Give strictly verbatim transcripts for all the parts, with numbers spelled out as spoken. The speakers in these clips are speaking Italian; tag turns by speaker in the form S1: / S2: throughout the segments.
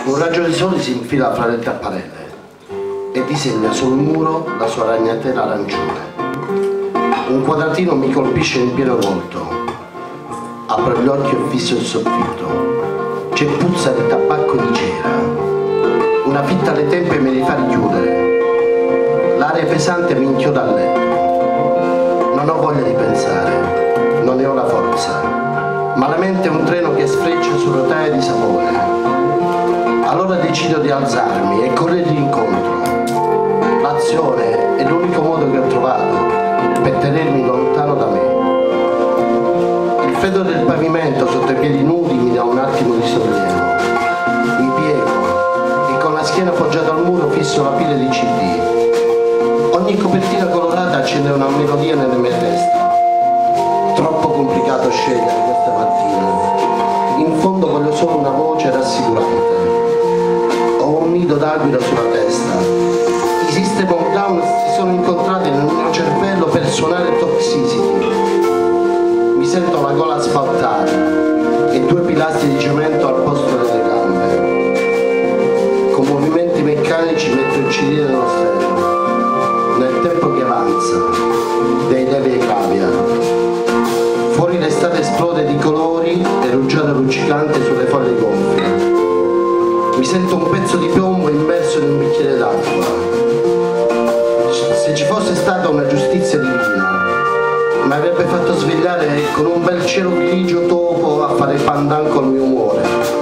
S1: Un raggio di sole si infila fra le tapparelle e disegna sul muro la sua ragnatela arancione. Un quadratino mi colpisce in pieno volto. Apro gli occhi e fisso il soffitto. C'è puzza di tabacco e di cera. Una fitta alle tempie me li fa richiudere. L'aria pesante mi inchioda al letto. Non ho voglia di pensare, non ne ho la forza. Ma la mente è un treno che sfreccia su rotaie di sapone. Allora decido di alzarmi e corrergli incontro. L'azione è l'unico modo che ho trovato per tenermi lontano da me. Il freddo del pavimento sotto i piedi nudi mi dà un attimo di sollievo. Mi piego e con la schiena appoggiata al muro fisso la pila di C D. Ogni copertina colorata accende una melodia nelle mie teste. Troppo complicato scegliere questa mattina. In fondo voglio solo una voce rassicurante. Ho un nido d'aquila sulla testa. I System of a Down si sono incontrati nel mio cervello per suonare Toxicity. Mi sento la gola asfaltata e due pilastri di cemento al posto delle gambe. Con movimenti meccanici metto il C D nello stereo. Nel tempo che avanza, dei levi e cavia. Fuori l'estate esplode di colori e rugiada luccicante sulle foglie gonfie. Mi sento un pezzo di piombo immerso in un bicchiere d'acqua. Se ci fosse stata una giustizia divina, mi avrebbe fatto svegliare con un bel cielo grigio topo a fare pandan col mio umore.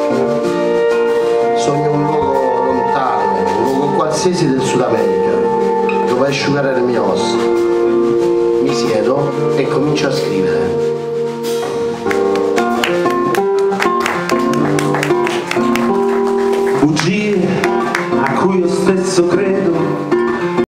S1: Sogno un luogo lontano, un luogo qualsiasi del Sud America, dove asciugare le mie ossa. Mi siedo e comincio a scrivere.
S2: Bugie a cui io stesso credo,